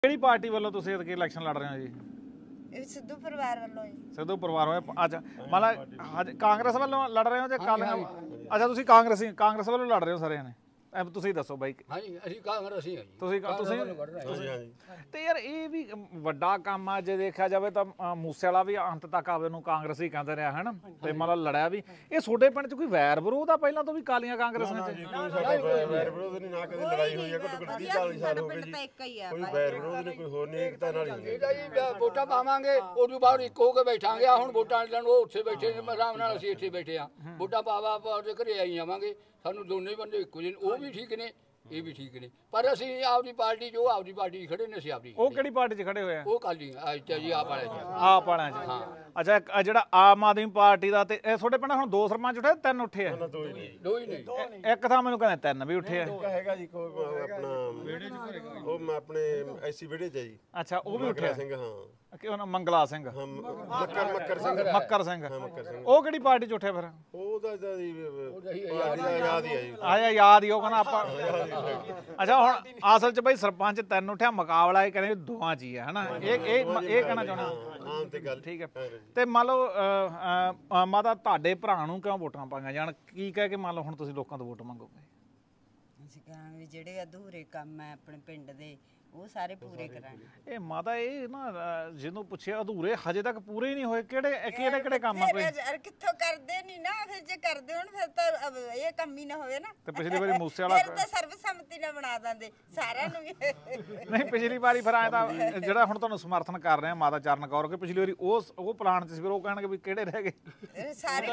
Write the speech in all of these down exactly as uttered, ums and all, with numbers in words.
ਕਿਹੜੀ ਪਾਰਟੀ ਵੱਲੋਂ ਤੁਸੀਂ ਇਤਕੀ ਇਲੈਕਸ਼ਨ ਲੜ ਰਹੇ ਹੋ ਜੀ? ਇਹ ਸਿੱਧੂ ਪਰਿਵਾਰ ਵੱਲੋਂ ਜੀ। ਸਿੱਧੂ ਪਰਿਵਾਰ ਹੋਇਆ ਅੱਛਾ, ਮਤਲਬ ਕਾਂਗਰਸ ਵੱਲੋਂ ਲੜ ਰਹੇ ਹੋ ਜਾਂ ਕਾਲ? ਅੱਛਾ, ਤੁਸੀਂ ਕਾਂਗਰਸੀ ਕਾਂਗਰਸ ਵੱਲੋਂ ਲੜ ਰਹੇ ਹੋ ਸਾਰਿਆਂ ਨੇ। ਤੁਸੀਂ ਦੱਸੋ ਬਾਈ। ਹਾਂਜੀ, ਅਸੀਂ ਕਾਂਗਰਸੀ ਹਾਂ ਜੀ। ਤੁਸੀਂ ਤੁਸੀਂ ਤੇ ਯਾਰ ਇਹ ਵੀ ਵੱਡਾ ਕੰਮ ਆ ਜੇ ਦੇਖਿਆ ਜਾਵੇ ਤਾਂ। ਮੂਸੇ ਵਾਲਾ ਵੀ ਅੰਤ ਤੱਕ ਆਵੇ ਨੂੰ ਕਾਂਗਰਸੀ ਕਹਿੰਦੇ ਰਿਹਾ ਹੈ ਨਾ, ਤੇ ਮਤਲਬ ਲੜਿਆ ਵੀ। ਇਹ ਤੁਹਾਡੇ ਪਿੰਡ 'ਚ ਕੋਈ ਵੈਰ ਵਿਰੋਧ ਆ ਪਹਿਲਾਂ ਤੋਂ ਵੀ ਕਾਲੀਆਂ ਕਾਂਗਰਸ ਨੇ? ਵੈਰ ਵਿਰੋਧ ਨਹੀਂ, ਨਾ ਕਦੇ ਲੜਾਈ ਹੋਈ ਹੈ। ਘੱਟੋ ਘੱਟ ਵੀਹ ਚਾਲੀ ਸਾਲ ਹੋ ਗਏ ਜੀ। ਕੋਈ ਵੈਰ ਵਿਰੋਧ ਨਹੀਂ, ਕੋਈ ਹੋਰ ਨਹੀਂ, ਏਕਤਾ ਨਾਲ ਹੀ ਇਹਦਾ ਜੀ ਵੋਟਾਂ ਪਾਵਾਂਗੇ, ਉਦੋਂ ਬਾਅਦ ਇੱਕ ਹੋ ਕੇ ਬੈਠਾਂਗੇ। ਆ ਹੁਣ ਵੋਟਾਂ ਲੈਣ ਉਹ ਉੱਥੇ ਬੈਠੇ ਨੇ, ਆਰਾਮ ਨਾਲ ਅਸੀਂ ਇੱਥੇ ਬੈਠੇ ਆ। ਵੋਟਾਂ ਪਾਵਾ ਪਾ ਕੇ ਘਰੇ ਆਈ ਜਾਵਾਂਗੇ। ਸਾਨੂੰ ਦੋਨੇ ਬੰਦੇ ਇੱਕੋ ਜਿਹੇ, ਉਹ ਵੀ ਠੀਕ ਨੇ ਇਹ ਵੀ ਠੀਕ ਨੇ, ਪਰ ਅਸੀਂ ਆਪਦੀ ਪਾਰਟੀ ਜੋ ਆਪਦੀ ਪਾਰਟੀ ਖੜੇ ਨੇ, ਅਸੀਂ ਆਪਦੀ। ਉਹ ਕਿਹੜੀ ਪਾਰਟੀ 'ਚ ਖੜੇ ਹੋਏ ਆ? ਉਹ ਕਾਲੀ ਅੱਛਾ ਜੀ, ਆਪ ਵਾਲੇ ਆਪ ਵਾਲਿਆਂ 'ਚ। ਹਾਂ ਅੱਛਾ, ਜਿਹੜਾ ਆਮ ਆਦਮੀ ਪਾਰਟੀ ਦਾ ਤੇ ਇਹ ਤੁਹਾਡੇ ਪਿੰਡ ਹੁਣ ਦੋ ਸਰਪੰਚ ਉੱਠੇ, ਤਿੰਨ ਉੱਠੇ ਆ? ਦੋ ਹੀ ਨਹੀਂ, ਦੋ ਹੀ ਨਹੀਂ। ਇੱਕ ਤਾਂ ਮੈਨੂੰ ਕਹਿੰਦੇ ਤਿੰਨ ਵੀ ਉੱਠੇ ਆ। ਹੈਗਾ ਜੀ ਕੋਈ ਆਪਣਾ ਉਹ ਮੈਂ ਆਪਣੇ ਐਸੀ ਵਿਹੜੇ 'ਚ ਜੀ। ਅੱਛਾ, ਉਹ ਵੀ ਉੱਠਿਆ ਸਿੰਘ। ਹਾਂ, ਕਿ ਉਹਨਾਂ ਮੰਗਲਾ ਸਿੰਘ, ਮੱਕਰ ਮੱਕਰ ਸਿੰਘ ਮੱਕਰ ਸਿੰਘ। ਉਹ ਕਿਹੜੀ ਪਾਰਟੀ 'ਚ ਉੱਠਿਆ ਫਿਰ? ਉਹਦਾ ਜੀ ਪਾਰਟੀ ਦਾ ਯਾਦ ਹੀ ਆ ਜੀ। ਆਇਆ ਯਾਦ ਹੀ, ਉਹ ਕਹਿੰਦਾ ਆਪਾਂ। ਅੱਛਾ, ਹੁਣ ਅਸਲ 'ਚ ਬਈ ਸਰਪੰਚ ਤਿੰਨ ਉੱਠਿਆ, ਮੁਕਾਬਲਾ ਇਹ ਕਹਿੰਦੇ ਦੋਵਾਂ 'ਚ ਹੀ ਹੈ ਹਨਾ। ਇਹ ਇਹ ਇਹ ਕਹਿਣਾ ਚਾਹੁੰਦਾ। ਆਮ ਤੇ ਗੱਲ ਠੀਕ ਹੈ। ਤੇ ਮੰਨ ਲਓ ਮਾਤਾ ਤੁਹਾਡੇ ਭਰਾ ਨੂੰ ਕਿਉਂ ਵੋਟਾਂ ਪਾਈਆਂ ਜਾਣ? ਕੀ ਕਹਿ ਕੇ ਮੰਨ ਲਓ ਹੁਣ ਤੁਸੀਂ ਲੋਕਾਂ ਤੋਂ ਵੋਟ ਮੰਗੋਗੇ? ਅਸੀਂ ਕਹਾਂਗੇ ਜਿਹੜੇ ਅਧੂਰੇ ਕੰਮ ਹੈ ਆਪਣੇ ਪਿੰਡ ਦੇ ਉਹ ਸਾਰੇ ਪੂਰੇ ਕਰਾਂਗੇ। ਇਹ ਮਾਤਾ ਇਹ ਨਾ ਜਿਹਨੂੰ ਪੁੱਛਿਆ ਅਧੂਰੇ ਹਜੇ ਤੱਕ ਪੂਰੇ ਹੀ ਨਹੀਂ ਹੋਏ। ਕਿਹੜੇ ਕਿਹੜੇ ਕਿਹੜੇ ਕੰਮ ਆ ਕੋਈ? ਯਾਰ ਕਿੱਥੋਂ ਕਰਦੇ ਨਹੀਂ ਨਾ, ਫਿਰ ਜੇ ਕਰਦੇ ਹੋਣ ਫਿਰ ਤਾਂ ਇਹ ਕੰਮ ਹੀ ਨਾ ਹੋਵੇ ਨਾ। ਤੇ ਪਿਛਲੀ ਵਾਰੀ ਮੂਸੇ ਵਾਲਾ ਫਿਰ ਤਾਂ ਸਰਬਸੰਮਤੀ ਨਾਲ ਬਣਾ ਦਿੰਦੇ ਸਾਰਿਆਂ ਨੂੰ ਵੀ। ਨਹੀਂ, ਪਿਛਲੀ ਵਾਰੀ ਫਿਰ ਆਇਆ ਤਾਂ ਜਿਹੜਾ ਹੁਣ ਤੁਹਾਨੂੰ ਸਮਰਥਨ ਕਰ ਰਹੇ ਆ ਮਾਤਾ ਚਰਨ ਕੌਰ ਕੇ, ਪਿਛਲੀ ਵਾਰੀ ਉਹ ਉਹ ਪਲਾਨ 'ਚ ਸੀ, ਫਿਰ ਉਹ ਕਹਿਣਗੇ ਵੀ ਕਿਹੜੇ ਰਹਿ ਗਏ ਸਾਰੇ।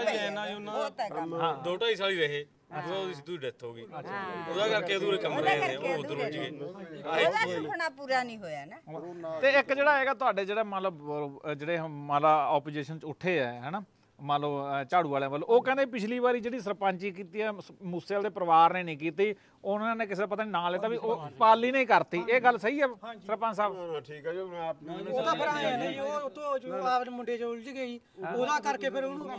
ਦੋ ਢਾਈ ਸਾਲ ਹੀ ਰਹੇ, ਉਹਦੀ ਸਿੱਧੂ ਦੀ ਡੈਥ ਹੋ ਗਈ, ਉਹਦਾ ਕਰਕੇ ਅਧੂਰੇ ਕੰਮ ਰਹੇ ਨੇ, ਉਹ ਉਧਰ ਉੱਜ ਗਏ। ਉਹਦਾ ਸੁਪਨਾ ਪੂਰਾ ਨਹੀਂ ਹੋਇਆ ਨਾ। ਤੇ ਇੱਕ ਜਿਹੜਾ ਹੈਗਾ ਤੁਹਾਡੇ ਜਿਹੜੇ ਮੰਨ ਲਓ ਜਿਹੜੇ ਮੰਨ ਲਾ ਆਪੋਜੀਸ਼ਨ 'ਚ ਉੱਠੇ ਆ ਹੈ ਨਾ, ਮੰਨ ਲਓ ਝਾੜੂ ਵਾਲਿਆਂ ਵੱਲੋਂ, ਉਹ ਕਹਿੰਦੇ ਪਿਛਲੀ ਵਾਰੀ ਜਿਹੜੀ ਸਰਪੰਚੀ ਕੀਤੀ ਆ ਮੂਸੇ ਵਾਲੇ ਦੇ ਪਰਿਵਾਰ ਨੇ ਨਹੀਂ ਕੀਤੀ, ਉਹਨਾਂ ਨੇ ਕਿਸੇ ਦਾ ਪਤਾ ਨਹੀਂ ਨਾਂ ਲੈਤਾ ਵੀ ਉਹ ਪਾਲੀ ਨਹੀਂ ਕਰਤੀ। ਇਹ ਗੱਲ ਸਹੀ ਹੈ ਸਰਪੰਚ ਸਾਹਿਬ? ਠੀਕ ਹੈ ਜੀ। ਉਹ ਤਾਂ ਫਿਰ ਆਏ ਨੇ ਜੀ, ਉਹ ਤੋਂ ਜੋ ਆਪ ਮੁੰਡੇ 'ਚ ਉਲਝ ਗਈ, ਉਹਦਾ ਕਰਕੇ ਫਿਰ ਉਹਨੂੰ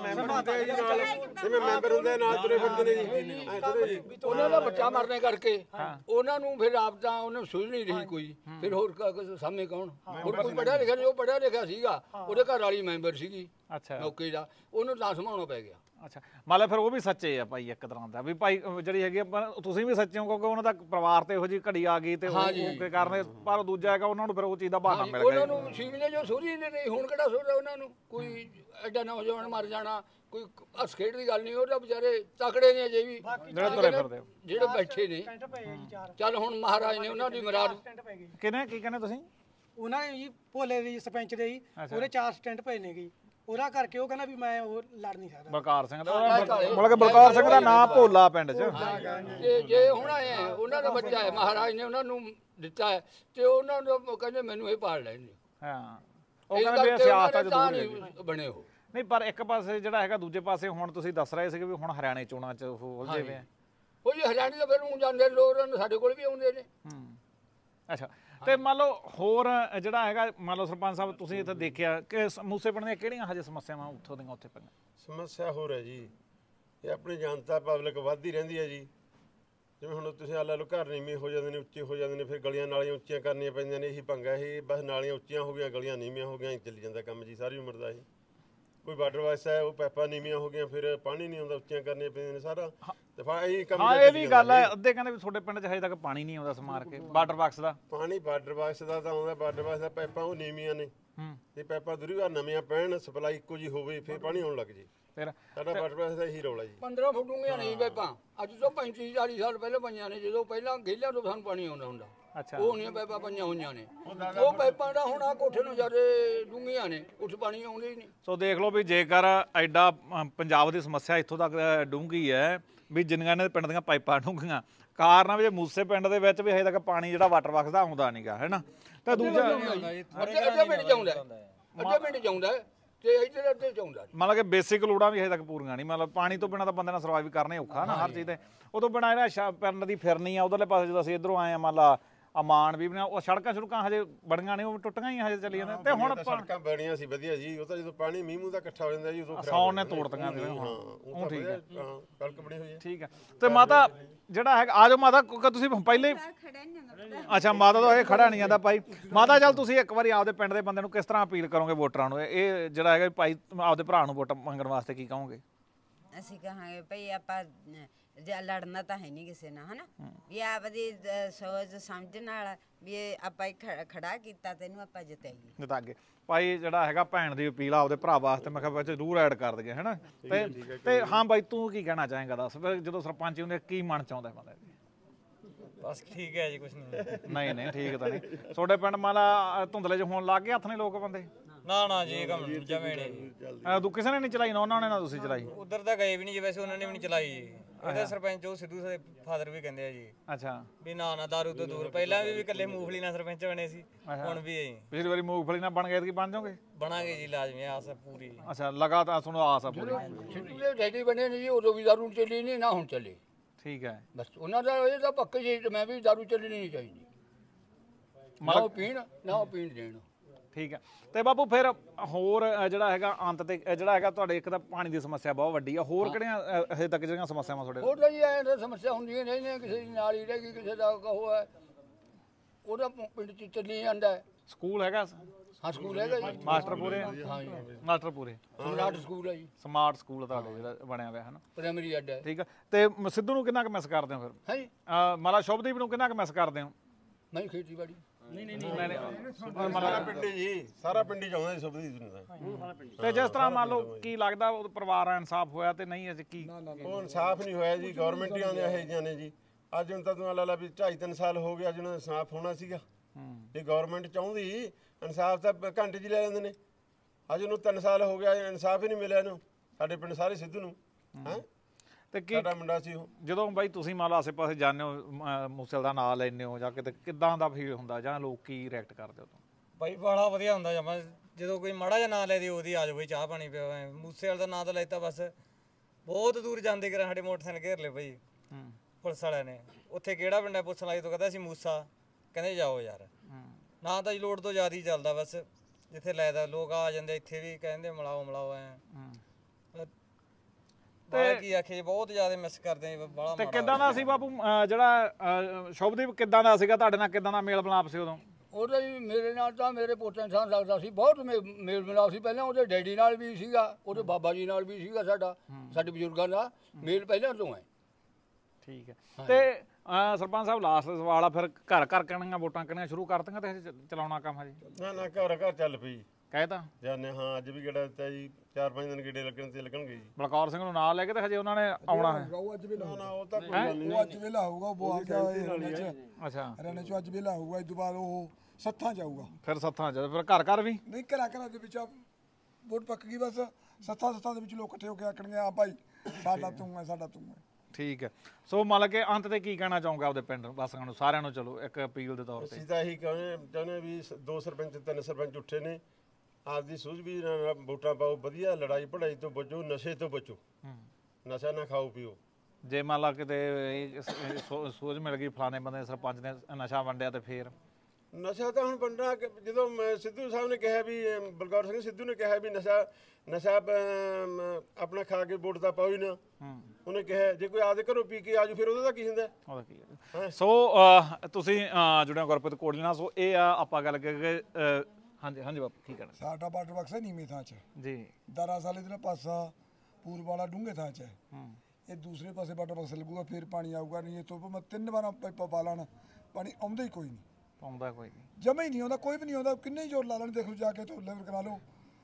ਜਿਵੇਂ ਮੈਂਬਰ ਹੁੰਦੇ ਨਾਲ ਤੁਰੇ ਫਿਰਦੇ ਨੇ ਜੀ। ਐ ਥੋੜੇ ਜੀ ਉਹਨਾਂ ਦਾ ਬੱਚਾ ਮਰਨੇ ਕਰਕੇ ਉਹਨਾਂ ਨੂੰ ਫਿਰ ਆਪ ਤਾਂ ਉਹਨੇ ਸੁਝ ਨਹੀਂ ਰਹੀ ਕੋਈ। ਫਿਰ ਹੋਰ ਸਾਹਮਣੇ ਕੌਣ? ਹੋਰ ਕੋਈ ਪੜ੍ਹਿਆ ਲਿਖਿਆ ਨਹੀਂ। ਉਹ ਪੜ੍ਹਿਆ ਲਿਖਿਆ ਸੀਗਾ, ਉਹਦੇ ਘਰ ਵਾਲੀ ਮੈਂਬਰ ਸੀਗੀ ਅੱਛਾ ਮੌਕੇ ਦਾ, ਉਹਨੂੰ ਤਾਂ ਸੰਭਾਲਣਾ ਪੈ ਗਿਆ। ਅੱਛਾ, ਮੰਨ ਲਓ ਫਿਰ ਉਹ ਵੀ ਸੱਚੇ ਆ ਭਾਈ ਇੱਕ ਤਰ੍ਹਾਂ ਦਾ ਵੀ ਭਾਈ ਜਿਹੜੀ ਹੈਗੀ ਤੁਸੀਂ ਵੀ ਸੱਚੇ ਹੋ, ਕਿਉਂਕਿ ਉਹਨਾਂ ਦਾ ਪਰਿਵਾਰ ਤੇ ਇਹੋ ਜਿਹੀ ਘੜੀ ਆ ਗਈ ਤੇ ਉਹ ਕਰਨੇ। ਪਰ ਦੂਜਾ ਹੈਗਾ ਉਹਨਾਂ ਨੂੰ ਫਿਰ ਉਹ ਚੀਜ਼ ਦਾ ਬਹਾਨਾ ਮਿਲ ਗਿਆ। ਉਹਨਾਂ ਨੂੰ ਸੀਵਨੇ ਜੋ ਸੋਝੀ ਨਹੀਂ, ਹੁਣ ਕਿਹੜਾ ਸੋਝਦਾ ਉਹਨਾਂ ਨੂੰ? ਕੋਈ ਐਡਾ ਨੌਜਵਾਨ ਮਰ ਜਾਣਾ ਕੋਈ ਹੱਸ ਖੇਡ ਦੀ ਗੱਲ ਨਹੀਂ। ਉਹ ਤਾਂ ਵਿਚਾਰੇ ਤਕੜੇ ਨੇ ਅਜੇ ਵੀ, ਜਿਹੜੇ ਬੈਠੇ ਨੇ। ਚੱਲ ਹੁਣ ਮਹਾਰਾਜ ਨੇ ਉਹਨਾਂ ਦੀ ਮੁਰਾਦ। ਕਿਹਨੇ ਕੀ ਕਹਿੰਦੇ ਤੁਸੀਂ? ਉਹਨਾਂ ਨੇ ਜੀ ਭੋਲੇ ਦੀ ਸਰਪੰਚ ਦੇ ਜੀ ਉਹਦੇ ਚਾਰ ਸਟੈਂਡ ਪਏ ਨੇ ਜੀ, ਉਹਦਾ ਕਰਕੇ ਉਹ ਕਹਿੰਦਾ ਵੀ ਮੈਂ ਉਹ ਲੜ ਨਹੀਂ ਸਕਦਾ। ਬਲਕਾਰ ਸਿੰਘ ਦਾ ਮਤਲਬ ਕਿ ਬਲਕਾਰ ਸਿੰਘ ਦਾ ਨਾਂ ਭੋਲਾ ਪਿੰਡ 'ਚ। ਤੇ ਜੇ ਹੁਣ ਆਏ ਉਹਨਾਂ ਦਾ ਬੱਚਾ ਹੈ, ਮਹਾਰਾਜ ਨੇ ਉਹਨਾਂ ਨੂੰ ਦਿੱਤਾ ਹੈ, ਤੇ ਉਹਨਾਂ ਨੂੰ ਕਹਿੰਦੇ ਮੈਨੂੰ ਇਹ ਪਾਲ ਲੈਣਗੇ। ਹਾਂ, ਉਹ ਕਹਿੰਦੇ ਵੀ ਸਿਆਸਤ ਤਾਂ ਨਹੀਂ ਬਣੇ ਉਹ। ਨਹੀਂ, ਪਰ ਇੱਕ ਪਾਸੇ ਜਿਹੜਾ ਹੈਗਾ, ਦੂਜੇ ਪਾਸੇ ਹੁਣ ਤੁਸੀਂ ਦੱਸ ਰਹੇ ਸੀਗੇ ਵੀ ਹੁਣ ਹਰਿਆਣੇ ਚੋਣਾਂ 'ਚ ਉਹ ਉਲਝੇ ਵੇ ਆ। ਉਹ ਜੀ ਹਰਿਆਣੇ ਦਾ ਫਿਰ ਹੁਣ ਜਾਂਦੇ ਲੋਕ ਸਾਡੇ ਕੋਲ ਵੀ ਆਉਂਦੇ ਨੇ। ਹੂੰ, ਅੱਛਾ। ਤੇ ਮੰਨ ਲਓ ਹੋਰ ਜਿਹੜਾ ਹੈਗਾ, ਮੰਨ ਲਓ ਸਰਪੰਚ ਸਾਹਿਬ ਤੁਸੀਂ ਇੱਥੇ ਦੇਖਿਆ ਕਿ ਮੂਸੇ ਪਿੰਡ ਦੀਆਂ ਕਿਹੜੀਆਂ ਹਜੇ ਸਮੱਸਿਆਵਾਂ ਉੱਥੋਂ ਦੀਆਂ ਉੱਥੇ ਪਈਆਂ? ਸਮੱਸਿਆ ਹੋਰ ਹੈ ਜੀ, ਇਹ ਆਪਣੀ ਜਨਤਾ ਪਬਲਿਕ ਵੱਧਦੀ ਰਹਿੰਦੀ ਹੈ ਜੀ। ਜਿਵੇਂ ਹੁਣ ਤੁਸੀਂ ਆ ਲਾ ਲਓ, ਘਰ ਨੀਵੇਂ ਹੋ ਜਾਂਦੇ ਨੇ, ਉੱਚੇ ਹੋ ਜਾਂਦੇ ਨੇ, ਫਿਰ ਗਲੀਆਂ ਨਾਲੀਆਂ ਉੱਚੀਆਂ ਕਰਨੀਆਂ ਪੈਂਦੀਆਂ ਨੇ। ਇਹੀ ਪੰਗਾ ਇਹ, ਬਸ ਨਾਲੀਆਂ ਉੱਚੀਆਂ ਹੋ ਗਈਆਂ, ਗਲੀਆਂ ਨੀਵੀਆਂ ਹੋ ਗਈਆਂ, ਚੱਲੀ ਜਾਂਦਾ ਕੰਮ ਜੀ ਸਾਰੀ ਉਮਰ ਦਾ। ਇਹ ਕੋਈ ਵਾਟਰ ਵਾਸ ਹੈ, ਉਹ ਪੈਪਾਂ ਨੀਵੀਆਂ ਹੋ ਗਈਆਂ, ਫਿਰ ਪਾਣੀ ਨਹੀਂ ਆਉਂਦਾ, ਉੱਚੀਆਂ ਕਰਨੀਆਂ ਪੈਂਦੀਆਂ ਨੇ। ਸਾਰਾ ਦਫਾ ਇਹੀ ਕੰਮ। ਹਾਂ, ਇਹ ਵੀ ਗੱਲ ਹੈ। ਅੱਧੇ ਕਹਿੰਦੇ ਵੀ ਤੁਹਾਡੇ ਪਿੰਡ 'ਚ ਹਜੇ ਤੱਕ ਪਾਣੀ ਨਹੀਂ ਆਉਂਦਾ ਸਮਾਰ ਕੇ ਵਾਟਰ ਬਾਕਸ ਦਾ। ਪਾਣੀ ਵਾਟਰ ਬਾਕਸ ਦਾ ਤਾਂ ਆਉਂਦਾ, ਵਾਟਰ ਬਾਕਸ ਦਾ ਪੈਪਾਂ ਉਹ ਨੀਵੀਆਂ ਨੇ। ਇਹ ਪੈਪਾਂ ਦੂਰੀ ਵਾਰ ਨਵੀਆਂ ਪੈਣ, ਸਪਲਾਈ ਇੱਕੋ ਜੀ ਹੋਵੇ, ਫਿਰ ਪਾਣੀ ਆਉਣ ਲੱਗ ਜੇ। ਫਿਰ ਸਾਡਾ ਵਾਟਰ ਬਾਕਸ ਦਾ ਇਹੀ ਰੌਲਾ ਜੀ। ਪੰਦਰਾਂ ਫੁੱਟ ਡੂੰਘੀਆਂ ਨਹੀਂ ਪੈਪਾਂ, ਅੱਜ ਤੋਂ ਪੈਂਤੀ ਚਾਲੀ ਸਾਲ ਪਹਿਲਾਂ ਪਈਆਂ ਨੇ, ਜਦੋਂ ਪਹਿਲਾਂ ਗੇਲਿਆਂ ਤੋਂ ਸਾਨੂੰ ਪਾਣੀ ਆਉਂਦਾ ਹੁੰਦਾ। ਅੱਛਾ, ਉਹ ਨਹੀਂ ਪੈਪਾਂ ਪਈਆਂ ਹੋਈਆਂ ਨੇ। ਉਹ ਪੈਪਾਂ ਦਾ ਹੁਣ ਆ ਕੋਠੇ ਨੂੰ ਜ਼ਿਆਦਾ ਡੂੰਘੀਆਂ ਨੇ, ਉੱਥੇ ਪਾਣੀ ਆਉਂਦਾ ਹੀ ਨਹੀਂ। ਸੋ ਦੇਖ ਲਓ ਵੀ ਜੇਕਰ ਐਡਾ ਪੰਜਾਬ ਦੀ ਸਮੱਸਿਆ ਇੱਥੋਂ ਤੱਕ ਡੂੰਘੀ ਹੈ ਵੀ ਜਿੰਨੀਆਂ ਇਹਨਾਂ ਦੇ ਪਿੰਡ ਦੀਆਂ ਪਾਈਪਾਂ ਡੂੰਘੀਆਂ, ਕਾਰਨ ਵੀ ਮੂਸੇ ਪਿੰਡ ਦੇ ਵਿੱਚ ਵੀ ਹਜੇ ਤੱਕ ਪਾਣੀ ਜਿਹੜਾ ਵਾਟਰ ਬਾਕਸ ਦਾ ਆਉਂਦਾ ਨਹੀਂਗਾ, ਹੈ ਨਾ। ਤੇ ਦੂਜਾ ਅੱਧੇ ਪਿੰਡ 'ਚ ਆਉਂਦਾ, ਅੱਧੇ ਪਿੰਡ 'ਚ ਆਉਂਦਾ ਤੇ ਇੱਧਰ ਅੱਧੇ 'ਚ ਆਉਂਦਾ। ਮਤਲਬ ਕਿ ਬੇਸਿਕ ਲੋੜਾਂ ਵੀ ਹਜੇ ਤੱਕ ਪੂਰੀਆਂ ਨਹੀਂ। ਮਤਲਬ ਪਾਣੀ ਤੋਂ ਬਿਨਾਂ ਤਾਂ ਬੰਦੇ ਨਾਲ ਸਰਵਾਈਵ ਕਰਨਾ ਹੀ ਔਖਾ ਨਾ ਹਰ ਚੀਜ਼ ਤੇ। ਉਦੋਂ ਬਿਨਾਂ ਇਹਨਾਂ ਪਿੰਡ ਦੀ ਫਿਰਨੀ ਆ ਉਧਰਲੇ ਪਾਸੇ, ਜਦੋਂ ਅਸੀਂ ਇੱਧਰੋਂ ਆਏ ਆ ਮੰਨ ਲਾ ਅਮਾਨ ਵੀ ਬਣਿਆ, ਉਹ ਸੜਕਾਂ ਸੜਕਾਂ ਹਜੇ ਬਣੀਆਂ ਨੇ, ਉਹ ਟੁੱਟੀਆਂ ਹੀ ਹਜੇ ਚੱਲੀ ਜਾਂਦੇ ਤੇ ਹੁਣ ਆਪਾਂ ਸੜਕਾਂ ਬਣੀਆਂ ਸੀ ਵਧੀਆ ਜੀ, ਉਹ ਤਾਂ ਜਦੋਂ ਪਾਣੀ ਮੀਂਹ ਮੂੰਹ ਦਾ ਇਕੱਠਾ ਹੋ ਜਾਂਦਾ ਜੀ ਉਦੋਂ ਸੌਣ ਨੇ ਤੋੜਤੀਆਂ ਨੇ ਹੁਣ। ਉਹ ਠੀਕ ਹੈ, ਹਾਂ ਕਣਕ ਬਣੀ ਹੋਈ ਹੈ। ਠੀਕ ਹੈ ਤੇ ਮਾਤਾ ਜਿਹੜਾ ਹੈਗਾ ਆ ਜਾਓ ਮਾਤਾ, ਕਿਉਂਕਿ ਤੁਸੀਂ ਪਹਿਲੇ ਖੜਾ ਨਹੀਂ ਹੁੰਦਾ ਅੱਛਾ ਮਾਤਾ ਤਾਂ ਇਹ ਖੜਾ ਨਹੀਂ ਜਾਂਦਾ ਭਾਈ। ਮਾਤਾ ਚੱਲ ਤੁਸੀਂ ਇੱਕ ਵਾਰੀ ਆਪਦੇ ਪਿੰਡ ਦੇ ਬੰਦੇ ਨੂੰ ਕਿਸ ਤਰ੍ਹਾਂ ਅਪੀਲ ਕਰੋਗੇ ਵੋਟਰਾਂ ਨੂੰ, ਇਹ ਜਿਹੜਾ ਹੈਗਾ ਭਾਈ ਆਪਦੇ ਭਰਾ ਨੂੰ ਵੋਟ ਮੰਗਣ ਵਾਸਤੇ ਕੀ ਕਹੋਗੇ? ਅਸੀਂ ਕਹਾਂਗੇ ਭਈ ਆਪਾਂ ਜੇ ਲੜਨਾ ਤਾਂ ਹੈ ਨਹੀਂ ਕਿਸੇ ਨਾਲ, ਹਨਾ ਵੀ ਆਪਦੀ ਅ, ਸੋਚ ਸਮਝ ਨਾਲ ਵੀ ਇਹ ਆਪਾਂ ਹੀ ਖ- ਖੜਾ ਕੀਤਾ ਤੈਨੂੰ ਆਪਾਂ ਜਿਤਾਈਏ। ਜਿੱਤ ਅੱਗੇ ਭਾਈ ਜਿਹੜਾ ਹੈਗਾ ਭੈਣ ਦੀ ਅਪੀਲ ਆ ਆਪਦੇ ਭਰਾ ਵਾਸਤੇ ਮੈਂ ਕਿਹਾ ਵਿੱਚ ਜ਼ਰੂਰ ਐਡ ਕਰ ਦਈਏ ਹੈਨਾ। ਤੇ ਤੇ ਹਾਂ ਬਾਈ ਤੂੰ ਕੀ ਕਹਿਣਾ ਚਾਹੇਂਗਾ ਦੱਸ ਫਿਰ, ਜਦੋਂ ਸਰਪੰਚ ਹੁੰਦੇ ਕੀ ਮਨ ਚ ਆਉਂਦਾ ਬੰਦੇ ਦੇ? ਬਸ ਠੀਕ ਹੈ ਜੀ, ਕੁਛ ਨਹੀਂ। ਨਹੀਂ ਨਹੀਂ ਠੀਕ ਤਾਂ ਨਹੀਂ। ਤੁਹਾਡੇ ਪਿੰਡ ਮਾਲਾ ਧੁੰਦਲੇ ਚ ਹੋਣ ਲੱਗ ਗਏ ਹੱਥ ਨੇ ਲੋਕ ਬੰਦੇ? ਨਾ ਨਾ ਜੀ, ਇਹ ਕੰਮ ਜਮੇ ਨਹੀਂ। ਅਹ ਤੂੰ ਕਿਸੇ ਨੇ ਨਹੀਂ ਚਲਾਈ ਨਾ, ਉਹਨਾਂ ਨੇ ਨਾ ਤੁਸੀਂ ਚਲਾਈ? ਉਧਰ ਤਾਂ ਗਏ ਵੀ ਨਹੀਂ ਜੀ, ਵੈਸੇ ਉਹਨਾਂ ਨੇ ਵੀ ਨਹੀਂ ਚਲਾਈ ਜੀ। ਇਹਦਾ ਸਰਪੰਚ ਉਹ ਸਿੱਧੂ ਦੇ ਫਾਦਰ ਵੀ ਕਹਿੰਦੇ ਆ ਜੀ ਅੱਛਾ ਵੀ ਨਾ ਨਾ ਦਾਰੂ ਤੋਂ ਦੂਰ। ਪਹਿਲਾਂ ਵੀ ਇਕੱਲੇ ਮੂੰਗਫਲੀ ਨਾਲ ਸਰਪੰਚ ਬਣੇ ਸੀ, ਹੁਣ ਵੀ ਐਂ ਪਿਛਲੀ ਵਾਰੀ ਮੂੰਗਫਲੀ ਨਾਲ ਬਣ ਗਏ ਕਿ ਬਣ ਜਾਓਗੇ? ਬਣਾਂਗੇ ਜੀ, ਲਾਜ਼ਮੀ ਆਸ ਹੈ ਪੂਰੀ। ਅੱਛਾ ਲਗਾਤਾਰ ਤੁਹਾਨੂੰ ਆਸ ਆ ਪੂਰੀ? ਸਿੱਧੂ ਦੇ ਡੈਡੀ ਬਣੇ ਨੇ ਜੀ, ਉਦੋਂ ਵੀ ਦਾਰੂ ਚੱਲੀ ਨਹੀਂ ਨਾ ਹੁਣ ਚੱਲੇ। ਠੀਕ ਹੈ ਬਸ ਉਹਨਾਂ ਦਾ ਇਹ ਤਾਂ ਪੱਕੇ ਜੀ, ਮੈਂ ਵੀ ਦਾਰੂ ਚੱਲਣੀ ਨਹੀਂ ਚਾਹੀਦੀ, ਨਾ ਉਹ ਪੀਣ ਨਾ ਉਹ ਪੀਣ ਦੇਣ। ਠੀਕ ਹੈ ਤੇ ਬਾਪੂ ਫਿਰ ਹੋਰ ਅ, ਜਿਹੜਾ ਹੈਗਾ ਅੰਤ ਤੇ ਅ, ਜਿਹੜਾ ਹੈਗਾ ਤੁਹਾਡੇ ਇੱਕ ਤਾਂ ਪਾਣੀ ਦੀ ਸਮੱਸਿਆ ਬਹੁਤ ਵੱਡੀ ਆ, ਹੋਰ ਕਿਹੜੀਆਂ ਅ, ਹਜੇ ਤੱਕ ਜਿਹੜੀਆਂ ਸਮੱਸਿਆਵਾਂ ਤੁਹਾਡੇ? ਹੋਰ ਤਾਂ ਜੀ ਐਂ ਤਾਂ ਸਮੱਸਿਆ ਹੁੰਦੀਆਂ ਨਹੀਂ ਨੇ, ਕਿਸੇ ਦੀ ਨਾਲੀ ਰਹਿ ਗਈ, ਕਿਸੇ ਦਾ ਕਹੋ ਹੈ, ਉਹਦਾ ਪ- ਪਿੰਡ ਚ ਚੱਲੀ ਜਾਂਦਾ ਹੈ। ਸਕੂਲ ਹੈਗਾ? ਹਾਂ ਸਕੂਲ ਹੈਗਾ ਜੀ, ਮਾਸਟਰ ਪੂਰੇ? ਹਾਂ ਜੀ, ਮਾਸਟਰ ਪੂਰੇ ਸਮਰਾਟ ਸਕੂਲ ਹੈ ਜੀ, ਸਮਾਰਟ ਸਕੂਲ ਤੁਹਾਡੇ ਜਿਹੜਾ ਬਣਿਆ ਹੋਇਆ ਹੈ ਨਾ। ਪ੍ਰਾਇਮਰੀ ਅੱਡਾ ਹੈ। ਠੀਕ ਹੈ ਤੇ ਮ- ਸਿੱਧੂ ਨੂੰ ਕਿੰਨਾ ਕੁ ਮਿਸ ਕਰਦੇ ਹੋ ਫਿਰ? ਹੈ ਜੀ, ਅ, ਮਾਲਾ ਸ਼ੁਭਦੀਪ ਨੂੰ ਕਿੰਨਾ ਕੁ ਮਿਸ ਕਰਦੇ ਹੋ? ਮੈਂ ਖੇਤੀਬਾੜੀ ਸਾਰਾ ਪਿੰਡ ਜੀ, ਸਾਰਾ ਪਿੰਡ ਹੀ ਚਾਹੁੰਦਾ ਜੀ ਸੁਭਦੀਪ ਨੂੰ ਤਾਂ। ਤੇ ਜਿਸ ਤਰ੍ਹਾਂ ਮੰਨ ਲਓ ਕੀ ਲੱਗਦਾ ਉਹ ਪਰਿਵਾਰ ਦਾ ਇਨਸਾਫ ਹੋਇਆ ਤੇ ਨਹੀਂ ਅਜੇ ਕੀ? ਉਹ ਇਨਸਾਫ ਨਹੀਂ ਹੋਇਆ ਜੀ, ਗਵਰਨਮੈਂਟ ਹੀ ਆਉਂਦੇ ਇਹ ਜਿਹੀਆਂ ਨੇ ਜੀ। ਅੱਜ ਹੁਣ ਤਾਂ ਤੂੰ ਲਾ ਲਾ ਵੀ ਢਾਈ ਤਿੰਨ ਸਾਲ ਹੋ ਗਏ, ਅੱਜ ਉਹਨਾਂ ਦਾ ਇਨਸਾਫ ਹੋਣਾ ਸੀਗਾ। ਜੇ ਗਵਰਨਮੈਂਟ ਚਾਹੁੰਦੀ ਇਨਸਾਫ ਤਾਂ ਘੰਟੇ 'ਚ ਲੈ ਜਾਂਦੇ ਨੇ। ਅੱਜ ਉਹਨੂੰ ਤਿੰਨ ਸਾਲ ਹੋ ਗਿਆ, ਇਨਸਾਫ ਹੀ ਨਹੀਂ ਮਿਲਿਆ ਇਹਨੂੰ, ਸਾਡੇ ਪਿੰਡ ਸਾਰੇ ਸਿੱਧੂ ਨੂੰ। ਹੈਂ ਤੇ ਕੀ ਸਾਡਾ ਮੁੰਡਾ ਸੀ ਉਹ। ਜਦੋਂ ਬਾਈ ਤੁਸੀਂ ਮੰਨ ਲਓ ਆਸੇ ਪਾਸੇ ਜਾਂਦੇ ਹੋ, ਮ- ਮੂਸੇਵਾਲੇ ਦਾ ਨਾਂ ਲੈਂਦੇ ਹੋ ਜਾਂ ਕਿਤੇ, ਕਿੱਦਾਂ ਦਾ ਫੀਲ ਹੁੰਦਾ ਜਾਂ ਲੋਕ ਕੀ ਰਿਐਕਟ ਕਰਦੇ ਹੋ? ਬਾਈ ਬੜਾ ਵਧੀਆ ਹੁੰਦਾ ਜਮਾ, ਜਦੋਂ ਕੋਈ ਮਾੜਾ ਜਿਹਾ ਨਾਂ ਲੈ ਦੇ ਉਹਦੀ ਆ ਜਾਓ ਬਈ ਚਾਹ ਪਾਣੀ ਪਿਓ। ਮੂਸੇ ਵਾਲੇ ਦਾ ਨਾਂ ਤਾਂ ਲੈਤਾ ਬਸ, ਬਹੁਤ ਦੂਰ ਜਾਂਦੇ ਕਰਾਂ ਸਾਡੇ ਮੋਟਰਸਾਈਕਲ ਘੇਰ ਲਏ ਬਈ ਹੂੰ ਪੁਲਿਸ ਵਾਲਿਆਂ ਨੇ। ਉੱਥੇ ਕਿਹੜਾ ਪਿੰਡ ਹੈ ਪੁੱਛਣ ਲੱਗੇ ਤੋਂ ਕਹਿੰਦਾ ਅਸੀਂ ਮੂਸਾ, ਕਹਿੰਦੇ ਜਾਓ ਯਾਰ। ਹੂੰ ਨਾ ਤਾਂ ਜੀ ਲੋੜ ਤੋਂ ਜ਼ਿਆਦਾ ਹੀ ਚੱਲਦਾ ਬਸ, ਜਿੱਥੇ ਲੈਦਾ ਲੋਕ ਆ ਜਾਂਦੇ, ਇੱਥੇ ਵੀ ਕਹਿੰਦੇ ਮਿਲਾਓ ਮਿਲਾਓ ਐ। ਹੂੰ ਤੇ ਕੀ ਆਖੇ, ਬਹੁਤ ਜ਼ਿਆਦਾ ਮਿਸ ਕਰਦੇ ਆ ਬੜਾ। ਤੇ ਕਿੱਦਾਂ ਦਾ ਸੀ ਬਾਪੂ ਅ, ਜਿਹੜਾ ਅ, ਸ਼ੁਭਦੀਪ ਕਿੱਦਾਂ ਦਾ ਸੀਗਾ ਤੁਹਾਡੇ ਨਾਲ, ਕਿੱਦਾਂ ਦਾ ਮੇਲ ਮਿਲਾਪ ਸੀ ਉਦੋਂ? ਉਹਦਾ ਜੀ ਮੇਰੇ ਨਾਲ ਤਾਂ ਮੇਰੇ ਪੋਤੇ ਇਨਸਾਨ ਲੱਗਦਾ ਸੀ, ਬਹੁਤ ਮੇ- ਮੇਲ ਮਿਲਾਪ ਸੀ। ਪਹਿਲਾਂ ਉਹਦੇ ਡੈਡੀ ਨਾਲ ਵੀ ਸੀਗਾ, ਉਹਦੇ ਬਾਬਾ ਜੀ ਨਾਲ ਵੀ ਸੀਗਾ, ਸਾਡਾ ਸਾਡੇ ਬਜ਼ੁਰਗਾਂ ਦਾ ਮੇਲ ਪਹਿਲਾਂ ਤੋਂ ਹੈ। ਠੀਕ ਹੈ ਤੇ ਅ, ਸਰਪੰਚ ਸਾਹਿਬ ਲਾਸਟ ਸਵਾਲ ਆ ਫਿਰ, ਘਰ ਘਰ ਕਹਿਣੀਆਂ ਵੋਟਾਂ ਕਹਿਣੀਆਂ ਸ਼ੁਰੂ ਕਰਤੀਆਂ ਤੇ ਹਜੇ ਚ- ਚਲਾਉਣਾ ਕੰਮ ਹਜੇ ਨਾ ਨਾ ਘਰ ਘਰ ਚੱਲ ਪਈ ਕਹਿ ਤਾਂ? ਜਾਨੇ ਹਾਂ, ਅੱਜ ਵੀ ਗੇੜਾ ਦਿੱਤਾ ਜੀ, ਚਾਰ ਪੰਜ ਦਿਨ ਗੇੜੇ ਲੱਗਣ ਤੇ ਲੱਗਣਗੇ ਜੀ। ਬਲਕੌਰ ਸਿੰਘ ਨੂੰ ਨਾਲ ਲੈ ਕੇ ਤੇ ਹਜੇ ਉਹਨਾਂ ਨੇ ਆਉਣਾ ਹੈ? ਨਾ ਨਾ ਉਹ ਤਾਂ ਕੋਈ ਗੱਲ ਨਹੀਂ। ਉਹ ਅੱਜ ਵੇਲਾ ਹੋਊਗਾ, ਉਹ ਆ ਗਿਆ ਹਰਿਆਣੇ ਚ ਅੱਛਾ ਹਰਿਆਣੇ ਚ ਅੱਜ ਵੇਲਾ ਹੋਊਗਾ, ਇਸ ਤੋਂ ਬਾਅਦ ਉਹ ਸੱਥਾਂ ਜਾਊਗਾ। ਫਿਰ ਸੱਥਾਂ ਚ ਫਿਰ ਘਰ ਘਰ ਵੀ? ਨਹੀਂ ਘਰਾਂ ਘਰਾਂ ਦੇ ਵਿੱਚ ਆ ਵੋਟ ਪੱਕ ਗਈ, ਬਸ ਸੱਥਾਂ ਸੱਥਾਂ ਦੇ ਵਿੱਚ ਲੋਕ ਇਕੱਠੇ ਹੋ ਕੇ ਆਖਣਗੇ ਆ ਭਾਈ ਸਾਡਾ ਤੂੰ ਹੈ ਸਾਡਾ ਤੂੰ ਹੈ। ਠੀਕ ਹੈ ਸੋ ਮੰਨ ਕੇ ਅੰਤ ਤੇ ਕੀ ਕਹਿਣਾ ਚਾਹੂੰਗਾ ਆਪਦੇ ਪਿੰਡ ਵਾਸੀਆਂ ਨੂੰ ਸਾਰਿਆਂ ਨੂੰ, ਚਲੋ ਇੱਕ ਅਪੀਲ ਦੇ ਤੌਰ ਤੇ? ਅਸੀਂ ਤਾਂ ਇਹੀ ਕਹਿੰਦੇ ਚਾਹੁੰਦੇ ਵੀ ਸ- ਦੋ ਸਰਪੰਚ ਤਿੰਨ ਸਰਪੰਚ ਉੱਠੇ ਨੇ, ਆਪਦੀ ਸੂਝਬੀਝ ਨਾਲ ਵੋਟਾਂ ਪਾਓ, ਵਧੀਆ ਲੜਾਈ ਪੜਾਈ ਤੋਂ ਬਚੋ, ਨਸ਼ੇ ਤੋਂ ਬਚੋ, ਹੂੰ ਨਸ਼ਾ ਨਾ ਖਾਓ ਪੀਓ। ਜੇ ਮੰਨ ਲਾ ਕਿਤੇ ਇਹ ਸ- ਸੋ- ਸੋਝ ਮਿਲ ਗਈ ਫਲਾਣੇ ਬੰਦੇ ਸਰਪੰਚ ਨੇ ਨਸ਼ਾ ਵੰਡਿਆ ਤੇ ਫੇਰ? ਨਸ਼ਾ ਤਾਂ ਹੁਣ ਵੰਡਣਾ ਕਿ- ਜਦੋਂ ਮੈਂ ਸਿੱਧੂ ਸਾਹਿਬ ਨੇ ਕਿਹਾ ਵੀ ਅਮ, ਬਲਕੌਰ ਸਿੰਘ ਸਿੱਧੂ ਨੇ ਕਿਹਾ ਵੀ ਨਸ਼ਾ ਨਸ਼ਾ ਅਮ, ਆਪਣਾ ਖਾ ਕੇ ਵੋਟ ਤਾਂ ਪਾਓ ਹੀ ਨਾ। ਹੂੰ ਉਹਨੇ ਕਿਹਾ ਜੇ ਕੋਈ ਆਪਦੇ ਘਰੋਂ ਪੀ ਕੇ ਆਜੂ ਫਿਰ ਉਹਦਾ ਤਾਂ ਕੀ ਹੁੰਦਾ? ਉਹਦਾ ਕੀ ਹੈ। ਸੋ ਅਹ, ਤੁਸੀਂ ਅਹ, ਜੁੜਿਆ ਗੁਰਪ੍ਰੀਤ ਕੋਹਲੀ ਨਾਲ। ਸੋ ਇਹ ਆ ਆਪਾਂ ਗੱਲ ਕਰਕੇ ਅਹ, ਹਾਂਜੀ ਹਾਂਜੀ ਬਾਪੂ ਕੀ ਕਹਿਣਾ? ਸਾਡਾ ਬਾਰਡਰ ਬਕਸਾ ਨੀਵੇਂ ਥਾਂ 'ਚ ਹੈ, ਜੀ ਦਾਰਾ ਸਾਲੇ ਦਾ ਪਾਸਾ ਪੂਰਬ ਵਾਲਾ ਡੂੰਘੇ ਥਾਂ 'ਚ ਹੈ। ਹੂੰ ਇਹ ਦੂਸਰੇ ਪਾਸੇ ਬਾਰਡਰ ਬਕਸਾ ਲੱਗੂਗਾ, ਫਿਰ ਪਾਣੀ ਆਊਗਾ। ਨਹੀਂ ਇਹ ਤੋਂ ਮੈਂ ਤਿੰਨ ਵਾਰਾਂ ਪਾਈਪਾਂ ਪਾ ਲੈਣ, ਪਾਣੀ ਆਉਂਦਾ ਹੀ ਕੋਈ ਨਹੀਂ, ਪਾਉਂਦਾ ਕੋਈ ਨਹੀਂ? ਜਮਾ ਹੀ ਨਹੀਂ ਆਉਂਦਾ, ਕੋਈ ਵੀ ਨਹੀਂ ਆਉਂਦਾ। ਕਿੰਨੇ ਹੀ ਜ਼ੋਰ ਲਾ ਲੈਣ, ਦੇਖ ਲਓ ਜਾ ਕੇ ਤੋਂ ਲੈਵਲ ਕਰਾ ਲਓ,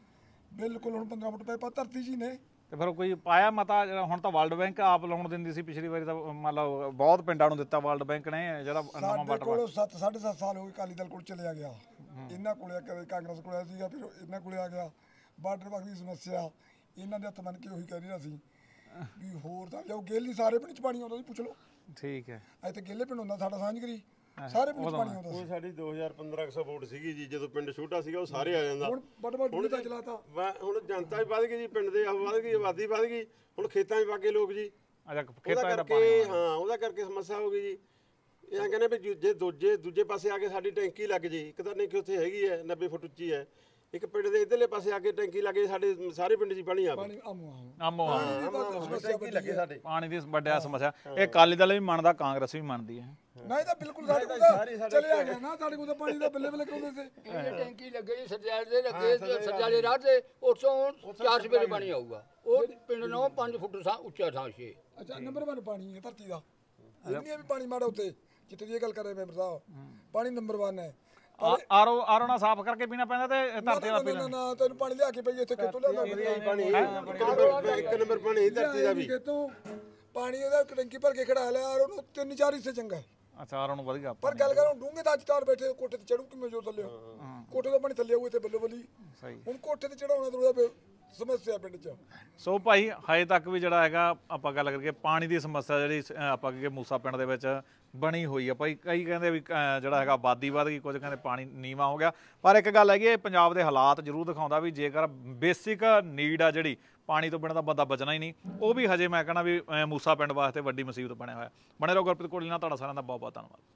ਬਿਲਕੁਲ ਹੁਣ ਪੰਦਰਾਂ ਫੁੱਟ ਪਾਈਪਾਂ ਧਰਤੀ 'ਚ ਹੀ ਨੇ। ਤੇ ਫਿਰ ਕੋਈ ਪਾਇਆ ਮਤਾ ਜਿਹੜਾ ਹੁਣ ਤਾਂ ਵਰਲਡ ਬੈਂਕ ਆਪ ਲਾਉਣ ਦਿੰਦੀ ਸੀ, ਪਿਛਲੀ ਵਾਰੀ ਤਾਂ ਮੰਨ ਲਓ ਬਹੁਤ ਪਿੰਡਾਂ ਨੂੰ ਦਿੱਤਾ ਵਰਲਡ ਬੈਂਕ ਨੇ ਜਿਹੜਾ ਨਵਾਂ ਸਾਡੇ ਵਾਟਰ। ਕੋਲ ਸੱਤ ਸਾਢੇ ਸੱਤ ਸਾਲ ਹੋ ਗਏ ਅਕਾਲੀ ਦਲ ਕੋਲ ਚਲਿਆ ਗਿਆ, ਇਹਨਾਂ ਕੋਲੇ ਕਦੇ ਕਾਂਗਰਸ ਕੋਲ ਆਇਆ ਸੀਗਾ, ਫਿਰ ਇਹਨਾਂ ਕੋਲੇ ਆ ਗਿਆ। ਬਾਰਡਰ ਬਾਕੀ ਦੀ ਸਮੱਸਿਆ ਇਹਨਾਂ ਦੇ ਹੱਥ ਮੰਨ ਕੇ ਉਹੀ ਕਹਿ ਰਿਹਾ ਸੀ ਵੀ ਹੋਰ ਤਾਂ ਜਾਓ। ਗੇਲੀ ਸਾਰੇ ਪਿੰਡ 'ਚ ਪਾਣੀ ਆਉਂਦਾ ਸੀ, ਪੁੱਛ ਲਓ। ਠੀਕ ਹੈ ਇੱਥੇ ਗੇਲੇ ਪਿੰਡ ਹੁੰਦਾ ਸਾਡਾ ਸਾਂਝਗਰੀ, ਸਾਰੇ ਪਿੰਡ 'ਚ ਪਾਣੀ ਆਉਂਦਾ ਉਹ ਸੀ। ਸਾਡੀ ਦੋ ਹਜ਼ਾਰ ਪੰਦਰਾਂ ਸੌ ਵੋਟ ਸੀਗੀ ਜੀ, ਜਦੋਂ ਪਿੰਡ ਛੋਟਾ ਸੀਗਾ ਉਹ ਸਾਰੇ ਆ ਜਾਂਦਾ। ਹੁਣ ਵੱਡ ਵੱਡ ਡੂੰਘੇ ਤਾਂ ਚਲਾਤਾ। ਵਾ- ਹੁਣ ਜਨਤਾ ਵੀ ਵੱਧ ਗਈ ਜੀ, ਪਿੰਡ ਦੇ ਆਹ ਵੱਧ ਗਈ, ਆਬਾਦੀ ਵੱਧ ਗਈ, ਹੁਣ ਖੇਤਾਂ 'ਚ ਵਗ ਗਏ ਲੋਕ ਜੀ। ਅੱਛਾ ਉਹਦਾ ਖੇਤਾਂ ਦਾ ਕਰਕੇ ਪਾਣੀ ਹਾਂ ਉਹਦਾ ਕਰਕੇ ਸਮੱਸਿਆ ਹੋ ਗਈ ਜੀ। ਇਹ ਆ ਕਹਿੰਦੇ ਵੀ ਜੇ- ਜੇ ਦੂਜੇ ਦੂਜੇ ਪਾਸੇ ਆ ਕੇ ਸਾਡੀ ਟੈਂਕੀ ਲੱਗ ਜੇ, ਇੱਕ ਤਾਂ ਨਹੀਂ ਕਿ ਉੱਥੇ ਹੈਗੀ ਹੈ ਨੱਬੇ ਫੁੱਟ ਉੱਚੀ ਹੈ, ਇੱਕ ਪਿੰਡ ਦੇ ਇਧਰਲੇ ਪਾਸੇ ਆ ਕੇ ਟੈਂਕੀ ਲੱਗੇ ਸਾਡੇ ਸਾਰੇ ਪਿੰਡ 'ਚ ਪਾਣੀ ਆਵੇ। ਪਾਣੀ ਆਮੋ ਆਮੋ ਆਮੋ ਆਮ ਟੈਂਕੀ ਲੱਗੇ ਸਾਡੇ। ਪਾਣੀ ਦੀ ਵੱਡਾ ਸਮੱਸਿਆ ਇਹ ਅਕਾਲੀ ਦਲ ਵੀ ਮੰਨਦਾ, ਕਾਂਗਰਸ ਵੀ ਮੰਨਦੀ ਹੈ। ਨਹੀਂ ਤਾਂ ਬਿਲਕੁਲ ਸਾਡੇ ਕੋਲ ਤਾਂ ਚਲਿਆ ਗਿਆ ਨਾ, ਸਾਡੇ ਕੋਲ ਤਾਂ ਪਾਣੀ ਦਾ ਬੱਲੇ ਬੱਲੇ ਕਰਾਉਂਦੇ ਸੀ। ਇਹ ਟੈਂਕੀ ਲੱਗੇ ਜੀ ਸਰਜਾਲੇ ਦੇ ਲੱਗੇ ਸਰਜਾਲੇ ਰਾਹ ਤੇ ਉੱਥੋਂ ਚਾਰ ਸਵੇਰੇ ਪਾਣੀ ਆਊਗਾ। ਉਹ ਪਿੰਡ ਨੂੰ ਪੰਜ ਫੁੱਟ ਥਾਂ ਉੱਚਾ ਥਾਂ ਛੇ। ਅੱਛਾ ਨੰਬਰ ਇੱਕ ਪਾਣੀ ਹੈ ਧਰਤੀ ਦਾ, ਇਹ ਨਹੀਂ ਹੈ ਵੀ ਪਾਣੀ ਮਾੜਾ ਉੱਤੇ ਜਿੱਥੇ ਦੀ ਇਹ ਗੱਲ ਕਰ ਰਹੇ ਮੈਂਬਰ ਸਾਹਿਬ, ਪਾਣੀ ਨੰਬਰ ਇੱਕ ਹੈ। ਆਰੋ ਆਰੋ ਨਾਲ ਸਾਫ਼ ਕਰਕੇ ਪੀਣਾ ਪੈਂਦਾ ਤੇ ਧਰਤੀ ਵਾਲਾ ਨਾ ਪੀਣਾ। ਨਾ ਤੈਨੂੰ ਪਾਣੀ ਲਿਆ ਕੇ ਪਈ ਇੱਥੇ ਕਿੱਥੋਂ ਲਿਆਉਂਦਾ ਪਾਣੀ ਇੱਕ ਨੰਬਰ ਇੱਕ ਨੰਬਰ ਪਾਣੀ ਧਰਤੀ ਦਾ ਵੀ। ਕਿਤੋਂ ਪਾਣੀ ਉਹਦਾ ਟੈਂਕੀ ਭਰ ਕੇ ਖੜਾ ਲਿਆ, ਔਰ ਉਹਨੂੰ ਤਿੰਨ ਚਾਰ ਹਿੱਸੇ ਚੰਗਾ। ਅੱਛਾ ਆਰੋ ਨੂੰ ਵਧੀਆ। ਪਰ ਗੱਲ ਕਰਾਂ ਡੂੰਘੇ ਦਾ ਚਾਰ ਬੈਠੇ ਕੋਠੇ ਤੇ ਚੜੂ ਕਿਵੇਂ ਜੋਰ ਥੱਲੇ, ਕੋਠੇ ਦਾ ਪਾਣੀ ਥੱਲੇ ਆਊ ਇੱਥੇ ਬੱਲੋ ਬੱਲੀ। ਸਹੀ। ਹੁਣ ਕੋਠੇ ਤੇ ਚੜਾਉਣਾ ਥੋੜਾ ਸਮੱਸਿਆ ਪਿੰਡ 'ਚ। ਸੋ ਭਾਈ ਹਜੇ ਤੱਕ ਵੀ ਜਿਹੜਾ ਹੈਗਾ ਆਪਾਂ ਗੱਲ ਕਰਕੇ ਪਾਣੀ ਦੀ ਸਮੱਸਿਆ ਜਿਹੜੀ ਅ, ਆਪਾਂ ਕਹੀਏ ਮੂਸਾ ਪਿੰਡ ਦੇ ਵਿੱਚ ਬਣੀ ਹੋਈ ਆ ਭਾਈ। ਕਈ ਕਹਿੰਦੇ ਵੀ ਅ, ਜਿਹੜਾ ਹੈਗਾ ਆਬਾਦੀ ਵੱਧ ਗਈ, ਕੁਝ ਕਹਿੰਦੇ ਪਾਣੀ ਨੀਵਾਂ ਹੋ ਗਿਆ। ਪਰ ਇੱਕ ਗੱਲ ਹੈਗੀ ਇਹ ਪੰਜਾਬ ਦੇ ਹਾਲਾਤ ਜ਼ਰੂਰ ਦਿਖਾਉਂਦਾ ਵੀ ਜੇਕਰ ਬੇਸਿਕ ਨੀਡ ਆ ਜਿਹੜੀ ਪਾਣੀ ਤੋਂ ਬਿਨਾਂ ਤਾਂ ਬੰਦਾ ਬਚਣਾ ਹੀ ਨਹੀਂ, ਉਹ ਵੀ ਹਜੇ ਮੈਂ ਕਹਿੰਦਾ ਵੀ ਅ, ਮੂਸਾ ਪਿੰਡ ਵਾਸਤੇ ਵੱਡੀ ਮੁਸੀਬਤ ਬਣਿਆ ਹੋਇਆ। ਬਣੇ ਰਹੋ ਗੁਰਪ੍ਰੀਤ ਕੋਹਲੀ ਨਾਲ, ਤੁਹਾਡਾ ਸਾਰਿਆਂ ਦਾ ਬਹੁਤ ਬਹੁਤ ਧੰਨਵਾਦ।